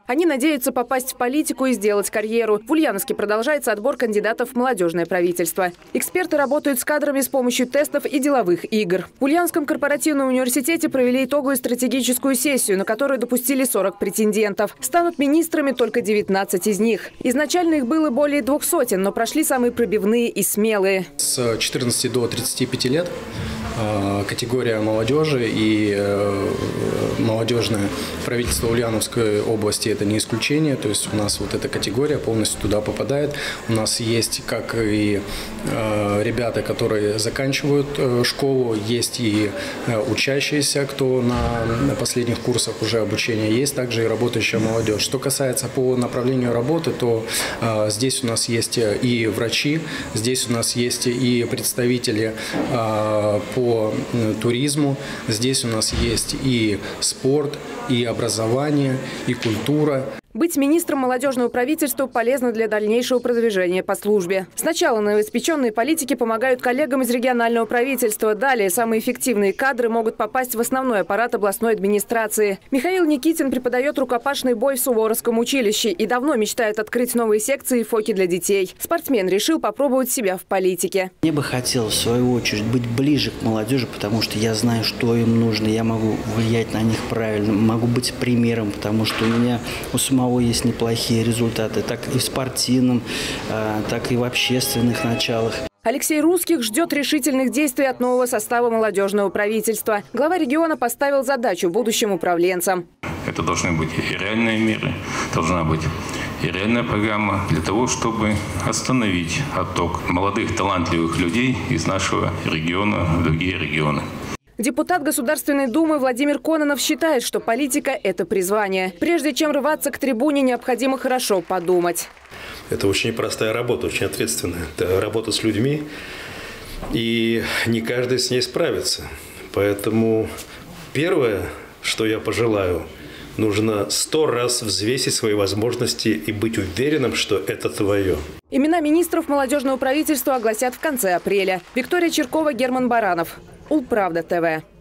Они надеются попасть в политику и сделать карьеру. В Ульяновске продолжается отбор кандидатов в молодежное правительство. Эксперты работают с кадрами с помощью тестов и деловых игр. В Ульяновском корпоративном университете провели итоговую стратегическую сессию, на которую допустили 40 претендентов. Станут министрами только 19 из них. Изначально их было более 200, но прошли самые пробивные и смелые. С 14 до 35 лет категория молодежи и молодежное правительство Ульяновской области – это не исключение. То есть у нас вот эта категория полностью туда попадает. У нас есть как и ребята, которые заканчивают школу, есть и учащиеся, кто на последних курсах уже обучения, есть также и работающая молодежь. Что касается по направлению работы, то здесь у нас есть и врачи, здесь у нас есть и представители по туризму, здесь у нас есть и спорт, и образование, и культура. Быть министром молодежного правительства полезно для дальнейшего продвижения по службе. Сначала новоиспеченные политики помогают коллегам из регионального правительства. Далее самые эффективные кадры могут попасть в основной аппарат областной администрации. Михаил Никитин преподает рукопашный бой в Суворовском училище и давно мечтает открыть новые секции и ФОКи для детей. Спортсмен решил попробовать себя в политике. Мне бы хотелось, в свою очередь, быть ближе к молодежи, потому что я знаю, что им нужно. Я могу влиять на них правильно, могу быть примером, потому что у меня у самого есть неплохие результаты, так и в спортивном, так и в общественных началах. Алексей Русских ждет решительных действий от нового состава молодежного правительства. Глава региона поставил задачу будущим управленцам. Это должны быть и реальные меры, должна быть и реальная программа для того, чтобы остановить отток молодых талантливых людей из нашего региона в другие регионы. Депутат Государственной Думы Владимир Кононов считает, что политика – это призвание. Прежде чем рваться к трибуне, необходимо хорошо подумать. Это очень непростая работа, очень ответственная. Это работа с людьми, и не каждый с ней справится. Поэтому первое, что я пожелаю, нужно 100 раз взвесить свои возможности и быть уверенным, что это твое. Имена министров молодежного правительства огласят в конце апреля. Виктория Черкова, Герман Баранов. Улправда ТВ.